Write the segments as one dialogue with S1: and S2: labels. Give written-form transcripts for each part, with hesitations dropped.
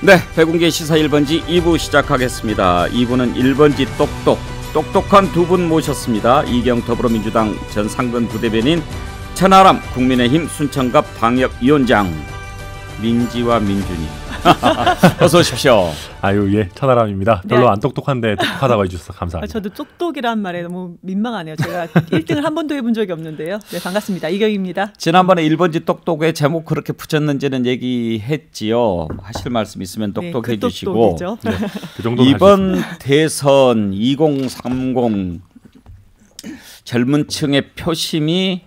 S1: 네, 백운계 시사 1번지 2부 시작하겠습니다. 2부는 1번지 똑똑한 두 분 모셨습니다. 이경 더불어민주당 전 상근 부대변인, 천하람 국민의힘 순천갑 방역위원장, 민지와 민준이 어서 오십시오.
S2: 아유, 예, 천하람입니다.
S3: 네.
S2: 별로 안 똑똑한데 똑똑하다고 해주셔서 감사합니다.
S3: 저도 똑똑이란 말에 너무 민망하네요. 제가 1등을 한 번도 해본 적이 없는데요. 네, 반갑습니다. 이경입니다.
S1: 지난번에 1번지 똑똑의 제목 그렇게 붙였는지는 얘기했지요. 하실 말씀 있으면 똑똑해 주시고.
S3: 네,
S2: 그 정도는
S1: 이번 대선 2030 젊은 층의 표심이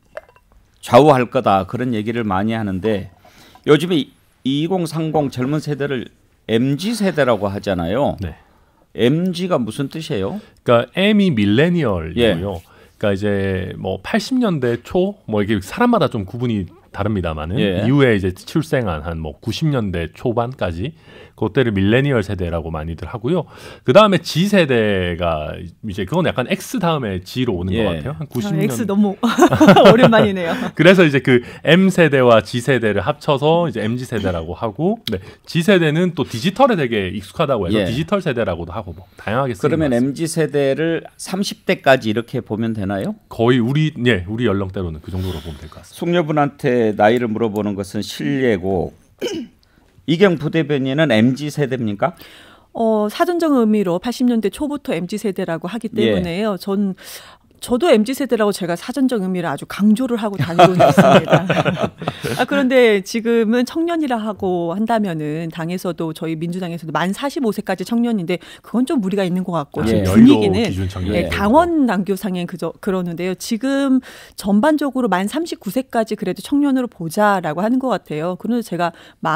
S1: 좌우할 거다, 그런 얘기를 많이 하는데, 요즘에 2030 젊은 세대를 MZ세대라고 하잖아요.
S2: 네.
S1: MZ가 무슨 뜻이에요?
S2: 그러니까 M이 밀레니얼이고요.
S1: 예.
S2: 그러니까 이제 뭐 80년대 초 뭐 이게 사람마다 좀 구분이 다릅니다만은
S1: 예.
S2: 이후에 이제 출생한 한 뭐 90년대 초반까지 그때를 밀레니얼 세대라고 많이들 하고요. 그 다음에 G 세대가 이제 그건 약간 X 다음에 G로 오는
S1: 예.
S2: 것 같아요. 한 90년.
S3: X 너무 오랜만이네요.
S2: 그래서 이제 그 M 세대와 G 세대를 합쳐서 이제 MZ 세대라고 하고, 네, G 세대는 또 디지털에 되게 익숙하다고 해서
S1: 예.
S2: 디지털 세대라고도 하고 뭐 다양하게 쓰는
S1: 그러면
S2: 것 같습니다.
S1: MZ 세대를 30대까지 이렇게 보면 되나요?
S2: 거의 우리 연령대로는 그 정도로 보면 될 것 같습니다.
S1: 숙녀분한테 나이를 물어보는 것은 실례고, 이경 부대변인은 MZ 세대입니까?
S3: 사전적 의미로 80년대 초부터 MZ세대라고 하기 때문에요. 저도 MZ세대라고 제가 사전적 의미를 아주 강조를 하고 다니고 있습니다. 그런데 지금은 청년이라 하고 한다면은 당에서도 저희 민주당에서도 만 45세까지 청년인데 그건 좀 무리가 있는 것 같고 지금 분위기는
S2: 기준 청년.
S3: 예, 당원 당규상에 그러는데요. 지금 전반적으로 만 39세까지 그래도 청년으로 보자라고 하는 것 같아요. 그런데 제가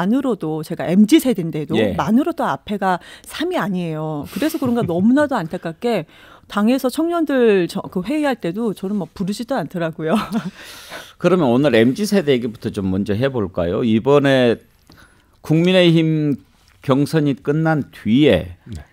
S3: MZ세대인데도 만으로도 앞에가 3이 아니에요. 그래서 그런가 너무나도 안타깝게 당에서 청년들 그 회의할 때도 저는 뭐 부르지도 않더라고요.
S1: 그러면 오늘 MZ 세대 얘기부터 좀 먼저 해볼까요? 이번에 국민의힘 경선이 끝난 뒤에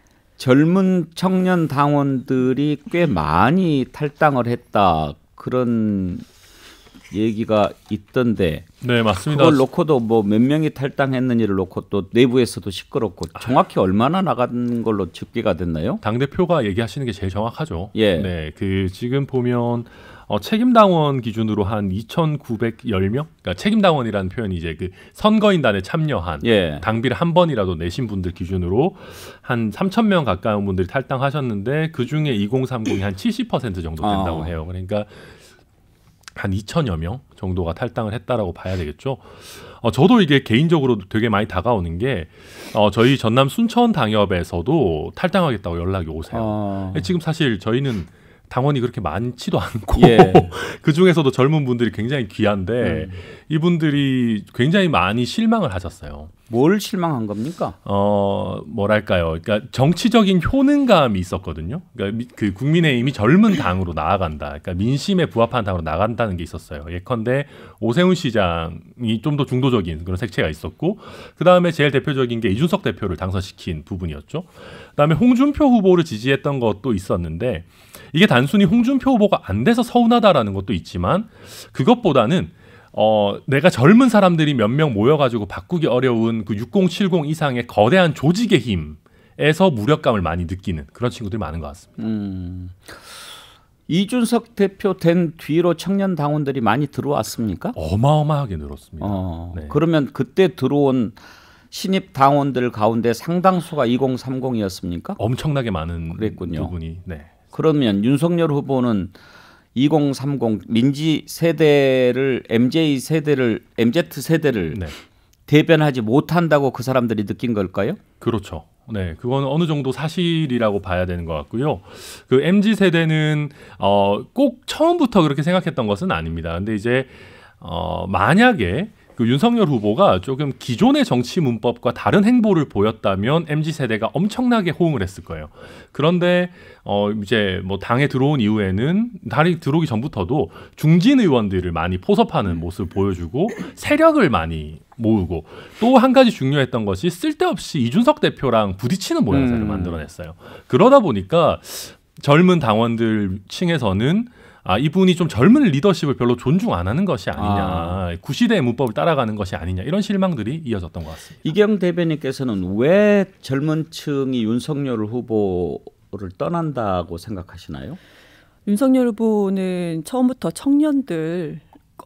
S1: 젊은 청년 당원들이 꽤 많이 탈당을 했다, 그런 얘기가 있던데.
S2: 네, 맞습니다.
S1: 그걸 놓고도 뭐 몇 명이 탈당했는지를 놓고 또 내부에서도 시끄럽고, 정확히 얼마나 나간 걸로 집계가 됐나요?
S2: 당 대표가 얘기하시는 게 제일 정확하죠.
S1: 예.
S2: 네, 그 지금 보면 책임 당원 기준으로 한 2,910명. 그러니까 책임 당원이라는 표현이 이제 그 선거인단에 참여한 당비를 한 번이라도 내신 분들 기준으로 한 3,000명 가까운 분들이 탈당하셨는데 그 중에 2030이 한 70% 정도 된다고 해요. 그러니까 한 2,000여 명 정도가 탈당을 했다라고 봐야 되겠죠. 저도 이게 개인적으로 되게 많이 다가오는 게 저희 전남 순천 당협에서도 탈당하겠다고 연락이 오세요. 지금 사실 저희는 당원이 그렇게 많지도 않고 그 중에서도 젊은 분들이 굉장히 귀한데 이분들이 굉장히 많이 실망을 하셨어요.
S1: 뭘 실망한 겁니까?
S2: 뭐랄까요? 그러니까 정치적인 효능감이 있었거든요. 그러니까 그 국민의힘이 젊은 당으로 나아간다. 그러니까 민심에 부합하는 당으로 나간다는 게 있었어요. 예컨대 오세훈 시장이 좀 더 중도적인 그런 색채가 있었고, 그 다음에 제일 대표적인 게 이준석 대표를 당선시킨 부분이었죠. 그 다음에 홍준표 후보를 지지했던 것도 있었는데, 이게 단순히 홍준표 후보가 안 돼서 서운하다라는 것도 있지만, 그것보다는 내가 젊은 사람들이 몇 명 모여가지고 바꾸기 어려운 그 6070 이상의 거대한 조직의 힘에서 무력감을 많이 느끼는 그런 친구들이 많은 것 같습니다.
S1: 이준석 대표 된 뒤로 청년 당원들이 많이 들어왔습니까?
S2: 어마어마하게 늘었습니다.
S1: 네. 그러면 그때 들어온 신입 당원들 가운데 상당수가 2030이었습니까?
S2: 엄청나게 많은
S1: 그랬군요.
S2: 부분이. 네.
S1: 그러면 윤석열 후보는 2030 민지 세대를 MZ 세대를 대변하지 못한다고 그 사람들이 느낀 걸까요?
S2: 그렇죠. 네, 그건 어느 정도 사실이라고 봐야 되는 것 같고요. 그 MZ 세대는 꼭 처음부터 그렇게 생각했던 것은 아닙니다. 근데 이제 만약에 그 윤석열 후보가 조금 기존의 정치 문법과 다른 행보를 보였다면 MZ 세대가 엄청나게 호응을 했을 거예요. 그런데 이제 뭐 당에 들어온 이후에는 당에 들어오기 전부터도 중진 의원들을 많이 포섭하는 모습을 보여주고 세력을 많이 모으고, 또 한 가지 중요했던 것이 쓸데없이 이준석 대표랑 부딪히는 모양새를 만들어냈어요. 그러다 보니까 젊은 당원들 층에서는 이분이 좀 젊은 리더십을 별로 존중 안 하는 것이 아니냐, 구시대의 문법을 따라가는 것이 아니냐, 이런 실망들이 이어졌던 것 같습니다.
S1: 이경 대변인께서는 왜 젊은 층이 윤석열 후보를 떠난다고 생각하시나요?
S3: 윤석열 후보는 처음부터 청년들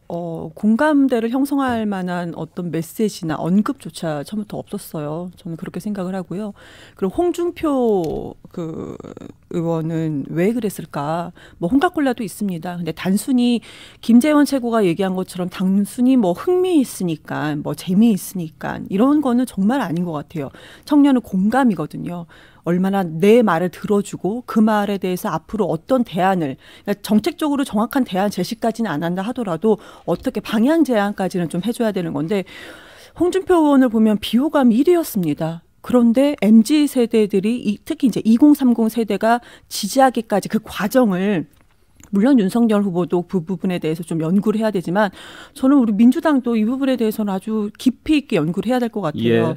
S3: 공감대를 형성할 만한 어떤 메시지나 언급조차 처음부터 없었어요. 저는 그렇게 생각을 하고요. 그리고 홍준표 그 의원은 왜 그랬을까? 뭐 홍각골라도 있습니다. 근데 단순히 김재원 최고가 얘기한 것처럼 단순히 뭐 흥미 있으니까, 뭐 재미 있으니까 이런 거는 정말 아닌 것 같아요. 청년은 공감이거든요. 얼마나 내 말을 들어주고 그 말에 대해서 앞으로 어떤 대안을, 그러니까 정책적으로 정확한 대안 제시까지는 안 한다 하더라도 어떻게 방향 제안까지는 좀 해줘야 되는 건데, 홍준표 의원을 보면 비호감 1위였습니다. 그런데 MZ세대들이 특히 이제 2030 세대가 지지하기까지 그 과정을, 물론 윤석열 후보도 그 부분에 대해서 좀 연구를 해야 되지만 저는 우리 민주당도 이 부분에 대해서는 아주 깊이 있게 연구를 해야 될 것 같아요.
S1: 예.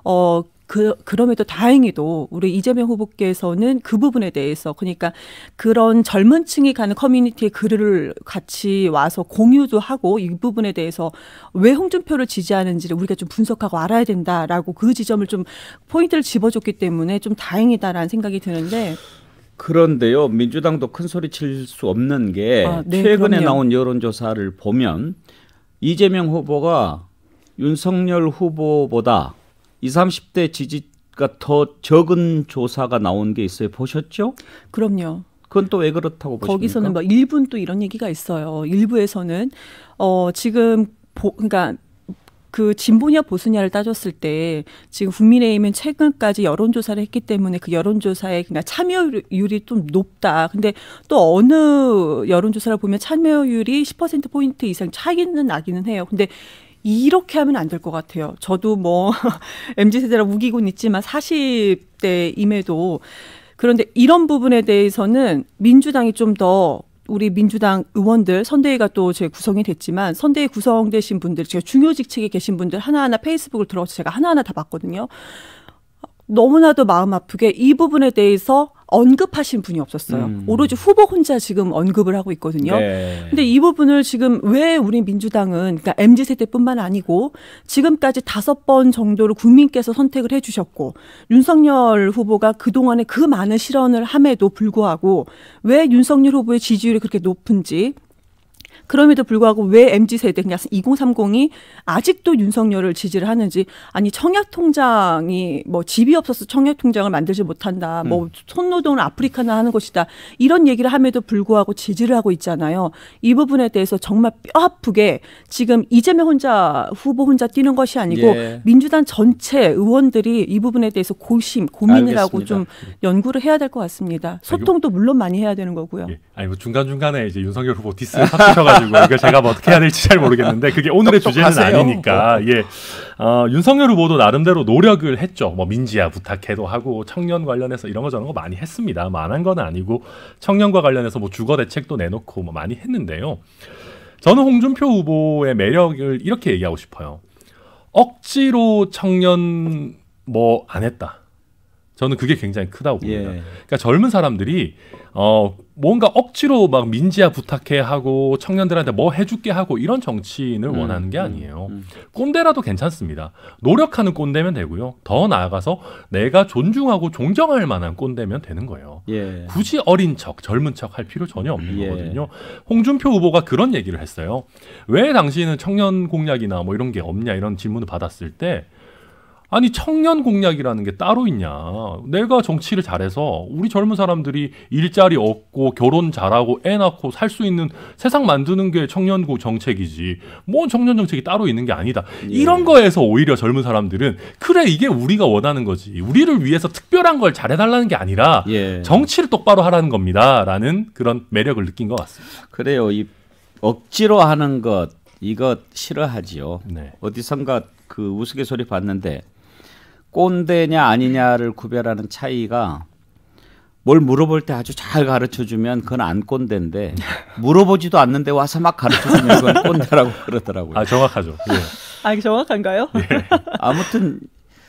S3: 그럼에도 다행히도 우리 이재명 후보께서는 그 부분에 대해서, 그러니까 그런 젊은 층이 가는 커뮤니티의 글을 같이 와서 공유도 하고 이 부분에 대해서 왜 홍준표를 지지하는지를 우리가 좀 분석하고 알아야 된다라고 그 지점을 좀 포인트를 집어줬기 때문에 좀 다행이다라는 생각이 드는데,
S1: 그런데요, 민주당도 큰 소리 칠 수 없는 게
S3: 네,
S1: 최근에
S3: 그럼요.
S1: 나온 여론조사를 보면 이재명 후보가 윤석열 후보보다 20, 30대 지지가 더 적은 조사가 나온 게 있어요. 보셨죠?
S3: 그럼요.
S1: 그건 또 왜 그렇다고 보십니까?
S3: 거기서는 뭐 일부는 또 이런 얘기가 있어요. 일부에서는 지금 그러니까 그 진보냐 보수냐를 따졌을 때 지금 국민의힘은 최근까지 여론조사를 했기 때문에 그 여론조사의 그러니까 참여율이 좀 높다. 근데 또 어느 여론조사를 보면 참여율이 10%포인트 이상 차이는 나기는 해요. 근데 이렇게 하면 안 될 것 같아요. 저도 뭐 MZ세대라 우기고는 있지만 40대임에도, 그런데 이런 부분에 대해서는 민주당이 좀 더, 우리 민주당 의원들 선대위가 또 제 구성이 됐지만 선대위 구성되신 분들, 제가 중요 직책에 계신 분들 하나하나 페이스북을 들어가서 제가 하나하나 다 봤거든요. 너무나도 마음 아프게 이 부분에 대해서 언급하신 분이 없었어요. 오로지 후보 혼자 지금 언급을 하고 있거든요.
S1: 네.
S3: 근데 이 부분을 지금 왜 우리 민주당은, 그러니까 MZ세대뿐만 아니고 지금까지 5번 정도를 국민께서 선택을 해 주셨고 윤석열 후보가 그동안에 그 많은 실언을 함에도 불구하고 왜 윤석열 후보의 지지율이 그렇게 높은지, 그럼에도 불구하고 왜 MZ세대, 그냥 2030이 아직도 윤석열을 지지를 하는지, 아니 청약통장이 뭐 집이 없어서 청약통장을 만들지 못한다, 뭐 손노동을 아프리카나 하는 것이다, 이런 얘기를 함에도 불구하고 지지를 하고 있잖아요. 이 부분에 대해서 정말 뼈 아프게 지금 이재명 후보 혼자 뛰는 것이 아니고
S1: 예.
S3: 민주당 전체 의원들이 이 부분에 대해서 고민을 하고 좀 연구를 해야 될 것 같습니다. 소통도 물론 많이 해야 되는 거고요.
S2: 예. 아니 뭐 중간중간에 이제 윤석열 후보 디스를 합치셔가지고 이거 제가 뭐 어떻게 해야 될지 잘 모르겠는데 그게 오늘의 주제는 아니니까. 예. 윤석열 후보도 나름대로 노력을 했죠. 뭐 민지야 부탁해도 하고 청년 관련해서 이런 거 저런 거 많이 했습니다. 뭐 안 한 건 아니고 청년과 관련해서 뭐 주거 대책도 내놓고 뭐 많이 했는데요. 저는 홍준표 후보의 매력을 이렇게 얘기하고 싶어요. 억지로 청년 뭐 안 했다. 저는 그게 굉장히 크다고 봅니다.
S1: 예.
S2: 그러니까 젊은 사람들이 뭔가 억지로 막 민지야 부탁해 하고 청년들한테 뭐 해줄게 하고 이런 정치인을 원하는 게 아니에요. 꼰대라도 괜찮습니다. 노력하는 꼰대면 되고요. 더 나아가서 내가 존중하고 존경할 만한 꼰대면 되는 거예요.
S1: 예.
S2: 굳이 어린 척, 젊은 척 할 필요 전혀 없는
S1: 예.
S2: 거거든요. 홍준표 후보가 그런 얘기를 했어요. 왜 당신은 청년 공약이나 뭐 이런 게 없냐 이런 질문을 받았을 때, 아니 청년 공약이라는 게 따로 있냐. 내가 정치를 잘해서 우리 젊은 사람들이 일자리 얻고 결혼 잘하고 애 낳고 살 수 있는 세상 만드는 게 청년 정책이지. 뭐 청년 정책이 따로 있는 게 아니다.
S1: 예.
S2: 이런 거에서 오히려 젊은 사람들은 그래 이게 우리가 원하는 거지. 우리를 위해서 특별한 걸 잘해달라는 게 아니라
S1: 예.
S2: 정치를 똑바로 하라는 겁니다. 라는 그런 매력을 느낀 것 같습니다.
S1: 그래요. 이 억지로 하는 것 이거 싫어하지요.
S2: 네.
S1: 어디선가 그 우스갯소리 봤는데 꼰대냐 아니냐를 구별하는 차이가, 뭘 물어볼 때 아주 잘 가르쳐주면 그건 안 꼰대인데 물어보지도 않는데 와서 막 가르쳐주면 그건 꼰대라고 그러더라고요.
S2: 아 정확하죠. 예.
S3: 아, 이게 정확한가요?
S1: 아무튼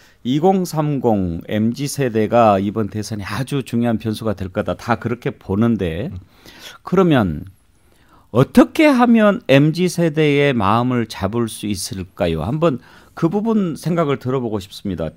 S1: 2030 MZ세대가 이번 대선이 아주 중요한 변수가 될 거다. 다 그렇게 보는데, 그러면 어떻게 하면 MZ세대의 마음을 잡을 수 있을까요? 한번 그 부분 생각을 들어보고 싶습니다.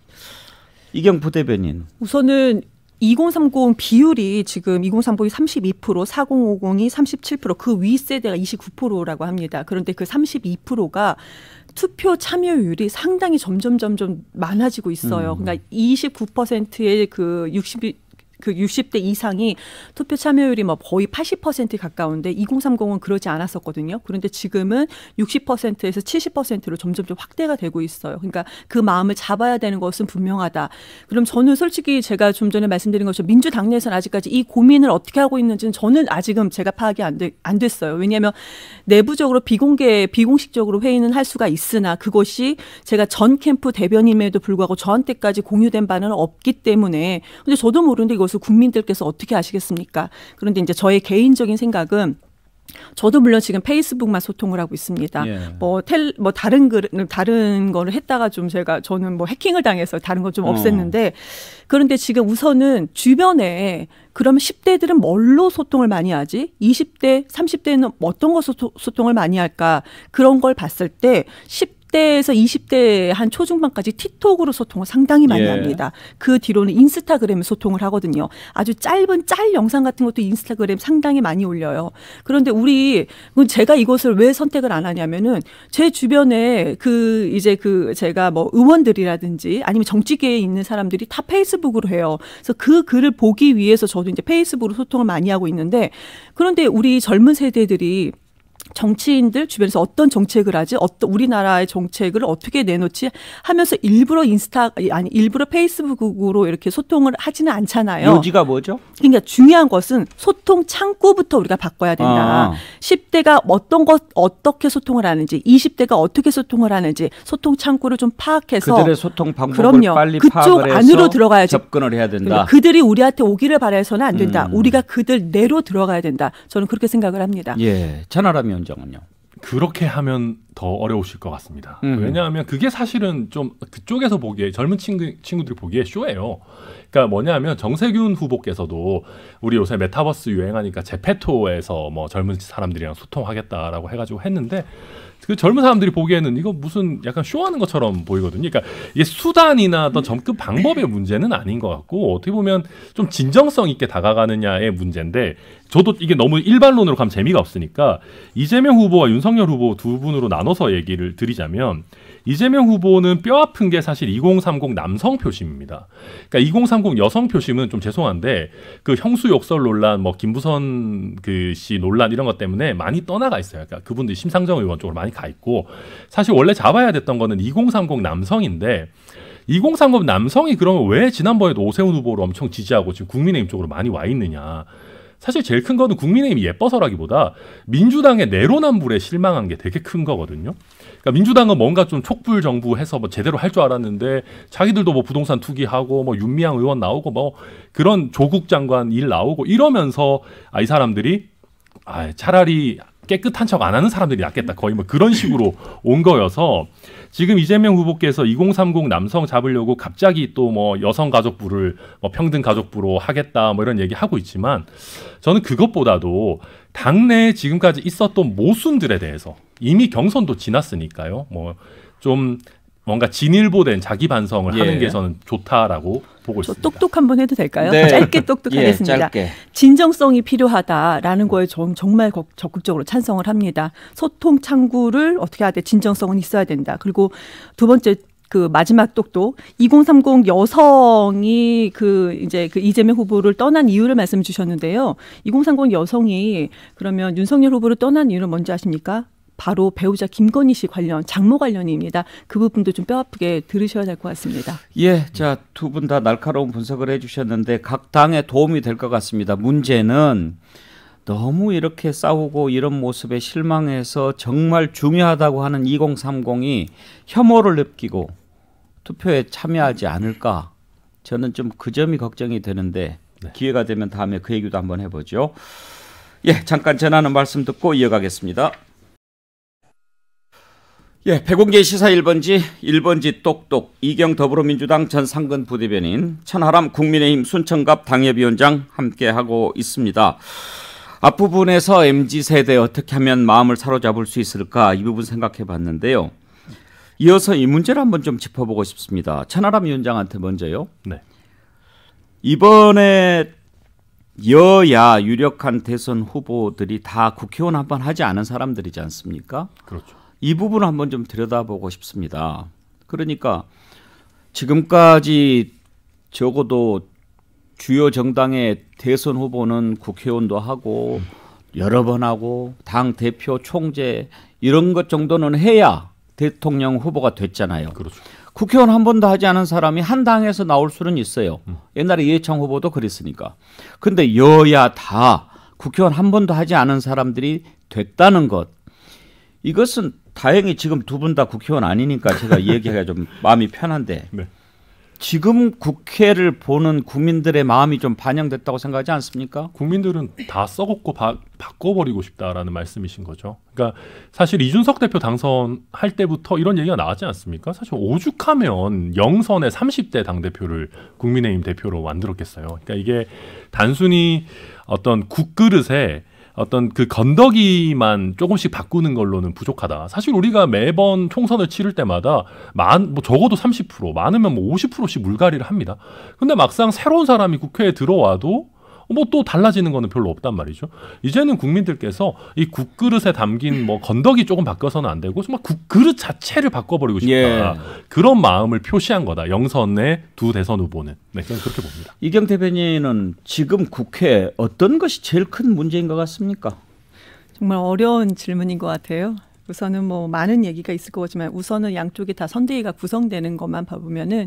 S1: 이경 부대변인.
S3: 우선은 2030 비율이 지금 2030이 32%, 4050이 37%, 그 위 세대가 29%라고 합니다. 그런데 그 32%가 투표 참여율이 상당히 점점 많아지고 있어요. 그러니까 29%의 그 60대 이상이 투표 참여율이 뭐 거의 80%에 가까운데 2030은 그러지 않았었거든요. 그런데 지금은 60%에서 70%로 점점 확대가 되고 있어요. 그러니까 그 마음을 잡아야 되는 것은 분명하다. 그럼 저는 솔직히 제가 좀 전에 말씀드린 것처럼 민주당 내에서는 아직까지 이 고민을 어떻게 하고 있는지는 저는 아직은 제가 파악이 안 됐어요. 왜냐하면 내부적으로 비공식적으로 회의는 할 수가 있으나 그것이 제가 전 캠프 대변임에도 불구하고 저한테까지 공유된 바는 없기 때문에 근데 저도 모르는데 이것을 국민들께서 어떻게 아시겠습니까? 그런데 이제 저의 개인적인 생각은 저도 물론 지금 페이스북만 소통을 하고 있습니다. 예. 다른 거를 했다가 저는 뭐 해킹을 당해서 다른 거 좀 없앴는데 그런데 지금 우선은 주변에 그러면 10대들은 뭘로 소통을 많이 하지? 20대, 30대는 어떤 거 소통을 많이 할까? 그런 걸 봤을 때 10대에서 20대 한 초중반까지 틱톡으로 소통을 상당히 많이 합니다. 그 뒤로는 인스타그램에 소통을 하거든요. 아주 짧은 짤 영상 같은 것도 인스타그램 상당히 많이 올려요. 그런데 제가 이것을 왜 선택을 안 하냐면은 제 주변에 제가 뭐 의원들이라든지 아니면 정치계에 있는 사람들이 다 페이스북으로 해요. 그래서 그 글을 보기 위해서 저도 이제 페이스북으로 소통을 많이 하고 있는데 그런데 우리 젊은 세대들이 정치인들 주변에서 어떤 정책을 하지, 우리나라의 정책을 어떻게 내놓지 하면서 일부러 페이스북으로 이렇게 소통을 하지는 않잖아요.
S1: 요지가 뭐죠?
S3: 그러니까 중요한 것은 소통 창구부터 우리가 바꿔야 된다. 10대가 어떻게 소통을 하는지, 20대가 어떻게 소통을 하는지 소통 창구를 좀 파악해서
S1: 그들의 소통 방법을 빨리 파악을 해서
S3: 안으로 들어가야지.
S1: 접근을 해야 된다.
S3: 그들이 우리한테 오기를 바라서는 안 된다. 우리가 그들 내로 들어가야 된다. 저는 그렇게 생각을 합니다.
S1: 예, 천하람 위원장은요?
S2: 그렇게 하면 더 어려우실 것 같습니다. 왜냐하면 그게 사실은 좀 그쪽에서 보기에 젊은 친구들이 보기에 쇼예요. 그러니까 뭐냐면 정세균 후보께서도 우리 요새 메타버스 유행하니까 제페토에서 뭐 젊은 사람들이랑 소통하겠다라고 해가지고 했는데 그 젊은 사람들이 보기에는 이거 무슨 약간 쇼하는 것처럼 보이거든요. 그러니까 이게 수단이나 어떤 접근 방법의 문제는 아닌 것 같고 어떻게 보면 좀 진정성 있게 다가가느냐의 문제인데 저도 이게 너무 일반론으로 가면 재미가 없으니까 이재명 후보와 윤석열 후보 두 분으로 나눠서 얘기를 드리자면 이재명 후보는 뼈아픈 게 사실 2030 남성 표심입니다. 그러니까 2030 여성 표심은 좀 죄송한데 그 형수 욕설 논란, 뭐 김부선 씨 논란 이런 것 때문에 많이 떠나가 있어요. 그러니까 그분들이 심상정 의원 쪽으로 많이 가 있고 사실 원래 잡아야 됐던 거는 2030 남성인데 2030 남성이 그러면 왜 지난번에도 오세훈 후보를 엄청 지지하고 지금 국민의힘 쪽으로 많이 와 있느냐. 사실 제일 큰 거는 국민의힘이 예뻐서라기보다 민주당의 내로남불에 실망한 게 되게 큰 거거든요. 그러니까 민주당은 뭔가 좀 촉불 정부해서 뭐 제대로 할 줄 알았는데 자기들도 뭐 부동산 투기하고 뭐 윤미향 의원 나오고 뭐 그런 조국 장관 일 나오고 이러면서 이 사람들이 차라리 깨끗한 척 안 하는 사람들이 낫겠다. 거의 뭐 그런 식으로 온 거여서 지금 이재명 후보께서 2030 남성 잡으려고 갑자기 또 뭐 여성 가족부를 뭐 평등 가족부로 하겠다 뭐 이런 얘기 하고 있지만 저는 그것보다도 당내에 지금까지 있었던 모순들에 대해서 이미 경선도 지났으니까요. 뭐 좀 뭔가 진일보된 자기 반성을 하는 게 저는 좋다라고 보고 있습니다.
S3: 똑똑 한번 해도 될까요?
S1: 네.
S3: 짧게 똑똑하겠습니다.
S1: 짧게.
S3: 진정성이 필요하다라는 거에 정말 적극적으로 찬성을 합니다. 소통 창구를 어떻게 해야 돼? 진정성은 있어야 된다. 그리고 두 번째 그 마지막 똑똑 2030 여성이 이제 이재명 후보를 떠난 이유를 말씀 주셨는데요. 2030 여성이 그러면 윤석열 후보를 떠난 이유는 뭔지 아십니까? 바로 배우자 김건희 씨 관련 장모 관련입니다. 그 부분도 좀 뼈아프게 들으셔야 될 것 같습니다.
S1: 예, 자, 두 분 다 날카로운 분석을 해주셨는데 각 당에 도움이 될 것 같습니다. 문제는 너무 이렇게 싸우고 이런 모습에 실망해서 정말 중요하다고 하는 2030이 혐오를 느끼고 투표에 참여하지 않을까. 저는 좀 그 점이 걱정이 되는데 기회가 되면 다음에 그 얘기도 한번 해보죠. 예, 잠깐 전하는 말씀 듣고 이어가겠습니다. 예, 백운계 시사 1번지 똑똑 이경 더불어민주당 전 상근 부대변인 천하람 국민의힘 순천갑 당협위원장 함께하고 있습니다. 앞부분에서 MZ세대 어떻게 하면 마음을 사로잡을 수 있을까 이 부분 생각해 봤는데요. 이어서 이 문제를 한번 좀 짚어보고 싶습니다. 천하람 위원장한테 먼저요.
S2: 네.
S1: 이번에 여야 유력한 대선 후보들이 다 국회의원 한 번 하지 않은 사람들이지 않습니까?
S2: 그렇죠.
S1: 이 부분을 한번 좀 들여다보고 싶습니다. 그러니까 지금까지 적어도 주요 정당의 대선 후보는 국회의원도 하고 여러 번 하고 당 대표 총재 이런 것 정도는 해야 대통령 후보가 됐잖아요.
S2: 그렇죠.
S1: 국회의원 한 번도 하지 않은 사람이 한 당에서 나올 수는 있어요. 옛날에 이해창 후보도 그랬으니까. 근데 여야 다 국회의원 한 번도 하지 않은 사람들이 됐다는 것. 이것은 다행히 지금 두 분 다 국회의원 아니니까 제가 이 얘기가 좀 마음이 편한데
S2: 네.
S1: 지금 국회를 보는 국민들의 마음이 좀 반영됐다고 생각하지 않습니까?
S2: 국민들은 다 썩었고 바꿔버리고 싶다라는 말씀이신 거죠. 그러니까 사실 이준석 대표 당선할 때부터 이런 얘기가 나왔지 않습니까? 사실 오죽하면 영선의 30대 당대표를 국민의힘 대표로 만들었겠어요. 그러니까 이게 단순히 어떤 국그릇에 어떤 그 건더기만 조금씩 바꾸는 걸로는 부족하다. 사실 우리가 매번 총선을 치를 때마다 뭐 적어도 30%, 많으면 뭐 50%씩 물갈이를 합니다. 근데 막상 새로운 사람이 국회에 들어와도 뭐 또 달라지는 거는 별로 없단 말이죠. 이제는 국민들께서 이 국그릇에 담긴 뭐 건더기 조금 바꿔서는 안 되고 정말 국그릇 자체를 바꿔버리고 싶다.
S1: 예.
S2: 그런 마음을 표시한 거다. 영선의 두 대선 후보는. 네, 저는 그렇게 봅니다.
S1: 이경 대변인은 지금 국회에 어떤 것이 제일 큰 문제인 것 같습니까?
S3: 정말 어려운 질문인 것 같아요. 우선은 뭐 많은 얘기가 있을 거지만 우선은 양쪽이 다 선대위가 구성되는 것만 봐보면은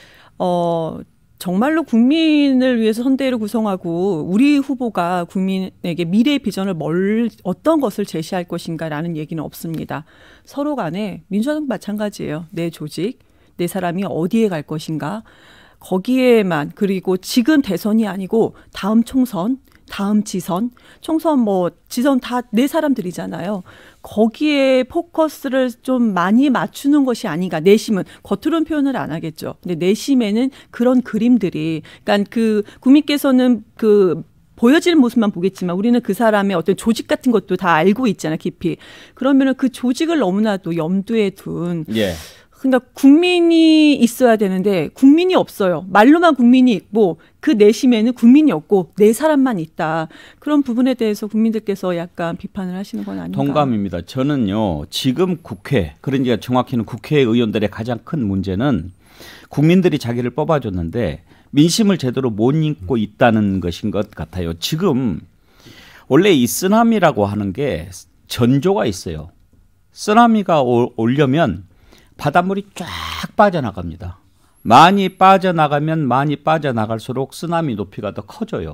S3: 정말로 국민을 위해서 선대위를 구성하고 우리 후보가 국민에게 미래의 비전을 어떤 것을 제시할 것인가라는 얘기는 없습니다. 서로 간에 민주당도 마찬가지예요. 내 조직, 내 사람이 어디에 갈 것인가. 거기에만 그리고 지금 대선이 아니고 다음 총선, 다음 지선, 총선 뭐 지선 다 내 사람들이잖아요. 거기에 포커스를 좀 많이 맞추는 것이 아닌가. 내심은 겉으로는 표현을 안 하겠죠. 근데 내심에는 그런 그림들이, 그러니까 그 국민께서는 그 보여지는 모습만 보겠지만 우리는 그 사람의 어떤 조직 같은 것도 다 알고 있잖아, 깊이. 그러면은 그 조직을 너무나도 염두에 둔.
S1: 예.
S3: 그러니까 국민이 있어야 되는데 국민이 없어요. 말로만 국민이 있고 그 내심에는 국민이 없고 내 사람만 있다. 그런 부분에 대해서 국민들께서 약간 비판을 하시는 건 아닌가.
S1: 동감입니다. 저는요. 지금 국회, 그러니까 정확히는 국회의원들의 가장 큰 문제는 국민들이 자기를 뽑아줬는데 민심을 제대로 못 읽고 있다는 것인 것 같아요. 지금 원래 이 쓰나미라고 하는 게 전조가 있어요. 쓰나미가 오려면 바닷물이 쫙 빠져나갑니다. 많이 빠져나가면 많이 빠져나갈수록 쓰나미 높이가 더 커져요.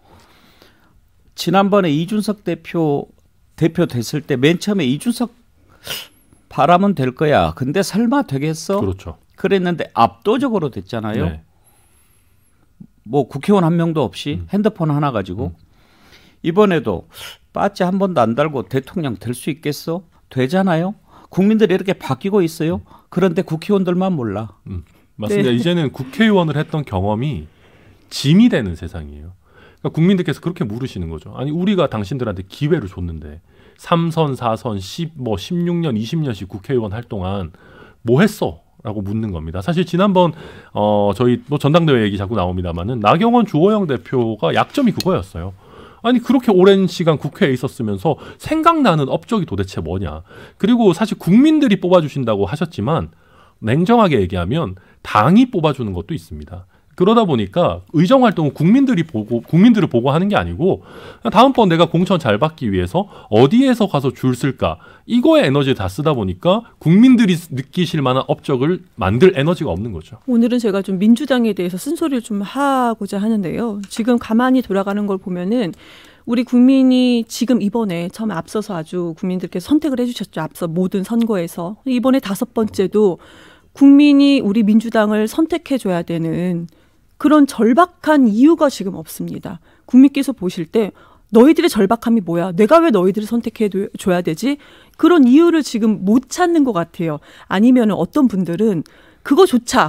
S1: 지난번에 이준석 대표 됐을 때 맨 처음에 이준석 바라면 될 거야. 근데 설마 되겠어?
S2: 그렇죠.
S1: 그랬는데 압도적으로 됐잖아요.
S2: 네.
S1: 뭐 국회의원 한 명도 없이 핸드폰 하나 가지고 이번에도 배지 한 번도 안 달고 대통령 될 수 있겠어? 되잖아요. 국민들이 이렇게 바뀌고 있어요. 그런데 국회의원들만 몰라.
S2: 맞습니다. 네. 이제는 국회의원을 했던 경험이 짐이 되는 세상이에요. 그러니까 국민들께서 그렇게 물으시는 거죠. 아니 우리가 당신들한테 기회를 줬는데 3선, 4선, 16년, 20년씩 국회의원 할 동안 뭐 했어? 라고 묻는 겁니다. 사실 지난번 저희 뭐 전당대회 얘기 자꾸 나옵니다만은 나경원 주호영 대표가 약점이 그거였어요. 아니 그렇게 오랜 시간 국회에 있었으면서 생각나는 업적이 도대체 뭐냐. 그리고 사실 국민들이 뽑아주신다고 하셨지만 냉정하게 얘기하면 당이 뽑아주는 것도 있습니다. 그러다 보니까 의정활동은 국민들을 보고 하는 게 아니고 다음번 내가 공천 잘 받기 위해서 어디에서 가서 줄 쓸까 이거에 에너지를 다 쓰다 보니까 국민들이 느끼실 만한 업적을 만들 에너지가 없는 거죠.
S3: 오늘은 제가 좀 민주당에 대해서 쓴소리를 좀 하고자 하는데요. 지금 가만히 돌아가는 걸 보면은 우리 국민이 지금 이번에 처음에 앞서서 아주 국민들께서 선택을 해주셨죠. 앞서 모든 선거에서. 이번에 5번째도 국민이 우리 민주당을 선택해줘야 되는 그런 절박한 이유가 지금 없습니다. 국민께서 보실 때 너희들의 절박함이 뭐야? 내가 왜 너희들을 선택해줘야 되지? 그런 이유를 지금 못 찾는 것 같아요. 아니면 어떤 분들은 그거조차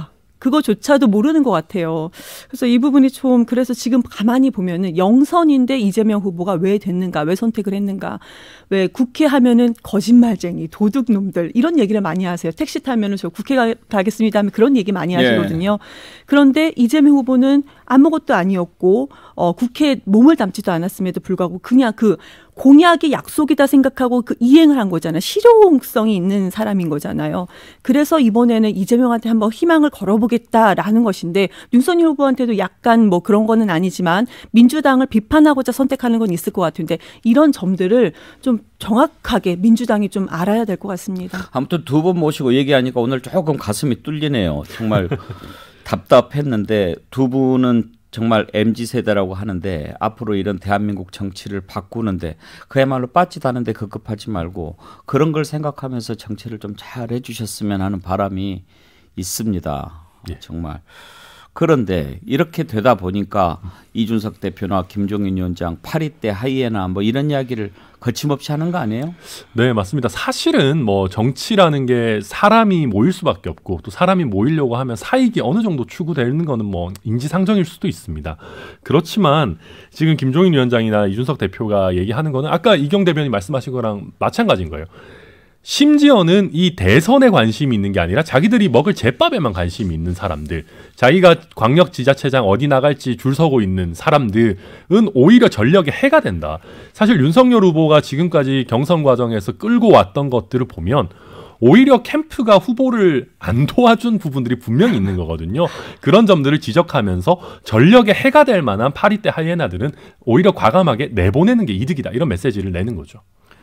S3: 그거조차도 모르는 것 같아요. 그래서 이 부분이 좀 그래서 지금 가만히 보면은 영선인데 이재명 후보가 왜 됐는가, 왜 선택을 했는가, 왜 국회 하면은 거짓말쟁이, 도둑놈들 이런 얘기를 많이 하세요. 택시 타면은 저 국회 가겠습니다 하면 그런 얘기 많이 하시거든요. 그런데 이재명 후보는 아무것도 아니었고 국회에 몸을 담지도 않았음에도 불구하고 그냥 그 공약이 약속이다 생각하고 그 이행을 한 거잖아요. 실용성이 있는 사람인 거잖아요. 그래서 이번에는 이재명한테 한번 희망을 걸어보겠다라는 것인데 윤석열 후보한테도 약간 뭐 그런 거는 아니지만 민주당을 비판하고자 선택하는 건 있을 것 같은데 이런 점들을 좀 정확하게 민주당이 좀 알아야 될 것 같습니다.
S1: 아무튼 두 분 모시고 얘기하니까 오늘 조금 가슴이 뚫리네요. 정말 답답했는데 두 분은 정말 MZ세대라고 하는데 앞으로 이런 대한민국 정치를 바꾸는데 그야말로 빠지도 않은데 급급하지 말고 그런 걸 생각하면서 정치를 좀 잘 해주셨으면 하는 바람이 있습니다.
S2: 예.
S1: 정말. 그런데 이렇게 되다 보니까 이준석 대표나 김종인 위원장 파리 때 하이에나 뭐 이런 이야기를 거침없이 하는 거 아니에요?
S2: 네, 맞습니다. 사실은 뭐 정치라는 게 사람이 모일 수밖에 없고 또 사람이 모이려고 하면 사익이 어느 정도 추구되는 거는 뭐 인지상정일 수도 있습니다. 그렇지만 지금 김종인 위원장이나 이준석 대표가 얘기하는 거는 아까 이경 대변인 말씀하신 거랑 마찬가지인 거예요. 심지어는 이 대선에 관심이 있는 게 아니라 자기들이 먹을 제밥에만 관심이 있는 사람들, 자기가 광역지자체장 어디 나갈지 줄 서고 있는 사람들은 오히려 전력에 해가 된다. 사실 윤석열 후보가 지금까지 경선 과정에서 끌고 왔던 것들을 보면 오히려 캠프가 후보를 안 도와준 부분들이 분명히 있는 거거든요. 그런 점들을 지적하면서 전력에 해가 될 만한 파리 때 하이에나들은 오히려 과감하게 내보내는 게 이득이다. 이런 메시지를 내는 거죠.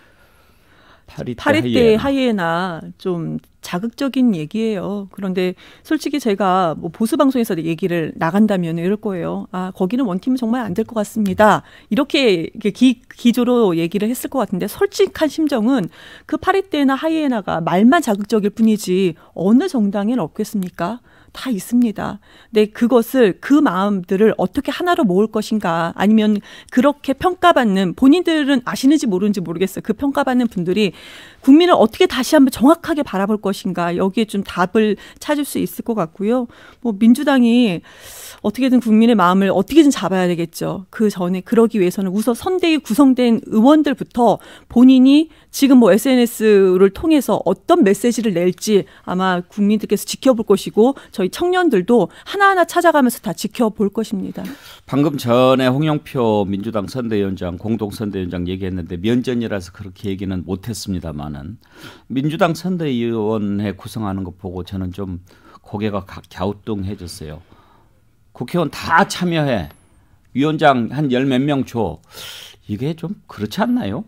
S3: 파리 때 하이에나 좀 자극적인 얘기예요. 그런데 솔직히 제가 뭐 보수 방송에서 얘기를 나간다면 이럴 거예요. 아, 거기는 원팀은 정말 안 될 것 같습니다. 이렇게 기조로 얘기를 했을 것 같은데 솔직한 심정은 그 파리 때나 하이에나가 말만 자극적일 뿐이지 어느 정당에는 없겠습니까? 다 있습니다. 근데 그것을 그 마음들을 어떻게 하나로 모을 것인가 아니면 그렇게 평가받는 본인들은 아시는지 모르는지 모르겠어요. 그 평가받는 분들이 국민을 어떻게 다시 한번 정확하게 바라볼 것인가 여기에 좀 답을 찾을 수 있을 것 같고요. 뭐 민주당이 어떻게든 국민의 마음을 어떻게든 잡아야 되겠죠. 그 전에 그러기 위해서는 우선 선대위 구성된 의원들부터 본인이 지금 뭐 SNS를 통해서 어떤 메시지를 낼지 아마 국민들께서 지켜볼 것이고 저희 청년들도 하나하나 찾아가면서 다 지켜볼 것입니다.
S1: 방금 전에 홍영표 민주당 선대위원장 공동선대위원장 얘기했는데 면전이라서 그렇게 얘기는 못했습니다만은 민주당 선대위원회 구성하는 거 보고 저는 좀 고개가 갸우뚱해졌어요. 국회의원 다 참여해. 위원장 한 열 몇 명 줘. 이게 좀 그렇지 않나요?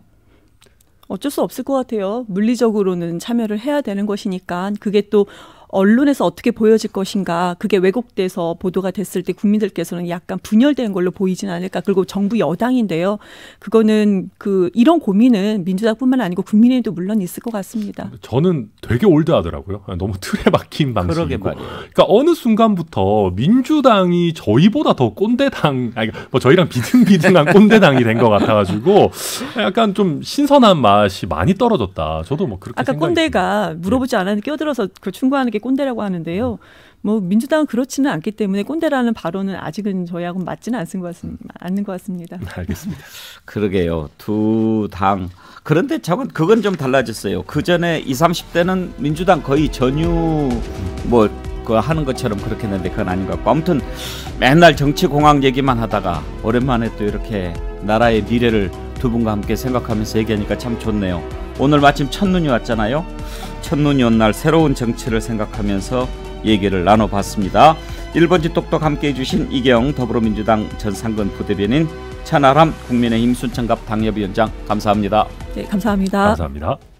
S3: 어쩔 수 없을 것 같아요. 물리적으로는 참여를 해야 되는 것이니까 그게 또 언론에서 어떻게 보여질 것인가 그게 왜곡돼서 보도가 됐을 때 국민들께서는 약간 분열된 걸로 보이진 않을까. 그리고 정부 여당인데요. 그거는 이런 고민은 민주당뿐만 아니고 국민의힘도 물론 있을 것 같습니다.
S2: 저는 되게 올드하더라고요. 너무 틀에 박힌 방식이고.
S1: 그러게 말이에요.
S2: 그러니까 어느 순간부터 민주당이 저희보다 더 꼰대당, 아니 뭐 저희랑 비등비등한 꼰대당이 된 것 같아가지고 약간 좀 신선한 맛이 많이 떨어졌다. 저도 뭐 그렇게
S3: 아까
S2: 생각이
S3: 꼰대가
S2: 듭니다.
S3: 물어보지 않았는데 끼어들어서 그 충고하는 게 꼰대라고 하는데요. 뭐 민주당은 그렇지는 않기 때문에 꼰대라는 발언은 아직은 저희하고는 맞지는 않는 것 같습니다.
S2: 알겠습니다.
S1: 그러게요. 두 당. 그런데 그건 좀 달라졌어요. 그 전에 20, 30대는 민주당 거의 전유 그 하는 것처럼 그렇게 했는데 그건 아닌 것 같고 아무튼 맨날 정치 공학 얘기만 하다가 오랜만에 또 이렇게 나라의 미래를 두 분과 함께 생각하면서 얘기하니까 참 좋네요. 오늘 마침 첫눈이 왔잖아요. 첫눈이 온 날 새로운 정치를 생각하면서 얘기를 나눠봤습니다. 1번지 똑똑 함께해 주신 이경 더불어민주당 전상근 부대변인, 천하람 국민의힘 순천갑 당협위원장 감사합니다.
S3: 네, 감사합니다.
S2: 감사합니다.